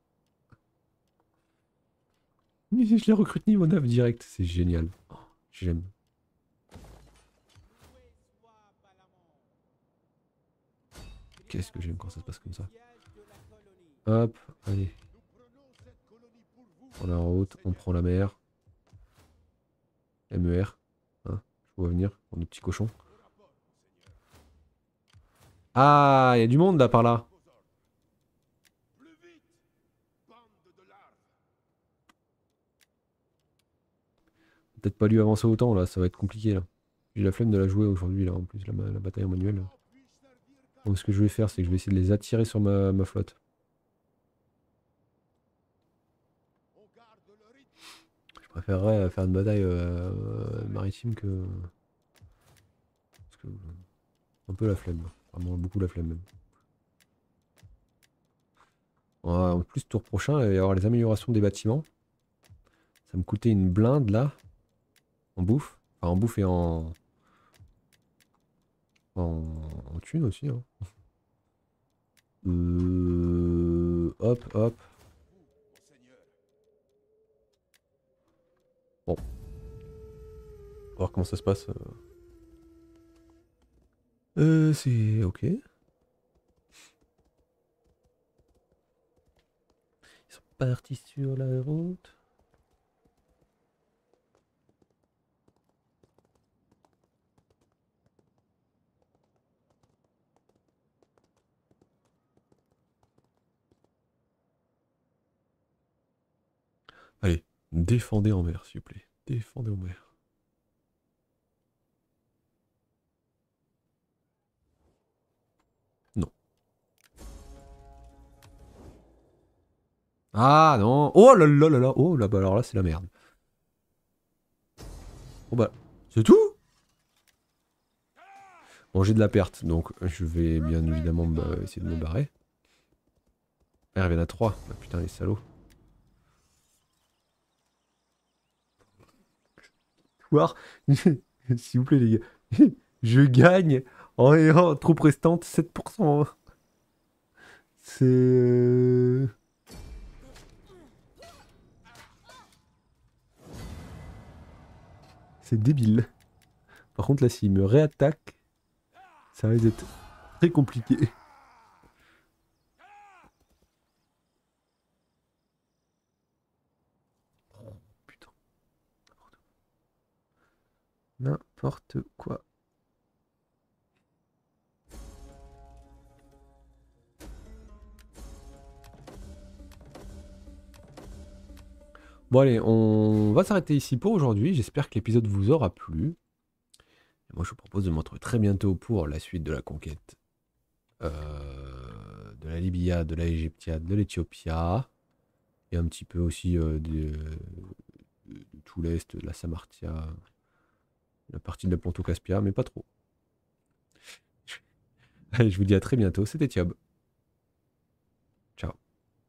Je les recrute niveau neuf direct, c'est génial. Oh, j'aime. Qu'est-ce que j'aime quand ça se passe comme ça. Hop, allez. On la route, on prend la mer. M E R. Hein, je vois venir, mon petit cochon. Ah, il y a du monde là par là. Peut-être pas lui avancer autant là, ça va être compliqué là. J'ai la flemme de la jouer aujourd'hui là, en plus la, la bataille en manuel. Donc ce que je vais faire, c'est que je vais essayer de les attirer sur ma, ma flotte. Je préférerais faire une bataille euh, maritime que... Parce que... Un peu la flemme, vraiment beaucoup la flemme même. En plus, tour prochain, il va y avoir les améliorations des bâtiments. Ça me coûtait une blinde là. En bouffe. Enfin en bouffe et en... En, en thune aussi. Hein. Euh... Hop, hop. Bon. On va voir comment ça se passe. Euh, c'est ok. Ils sont partis sur la route. Allez, défendez en mer, s'il vous plaît. Défendez en mer. Non. Ah non. Oh là là là là. Oh là bah alors là c'est la merde. Bon bah c'est tout. Bon j'ai de la perte donc je vais bien évidemment bah, essayer de me barrer. Ah, ils reviennent à trois. Ah, putain les salauds. Voir. S'il vous plaît les gars. Je gagne en ayant troupe restante sept pour cent. C'est... euh, C'est débile. Par contre, là, s'il me réattaque, ça risque d'être très compliqué. Oh, putain. N'importe quoi. Bon allez, on va s'arrêter ici pour aujourd'hui. J'espère que l'épisode vous aura plu. Et moi je vous propose de me retrouver très bientôt pour la suite de la conquête. Euh, de la Libya, de la Égyptiade, de l'Éthiopia. Et un petit peu aussi euh, de, de tout l'Est, de la Samartia, la partie de la Ponto-Caspia, mais pas trop. Allez, je vous dis à très bientôt, c'était Thiob.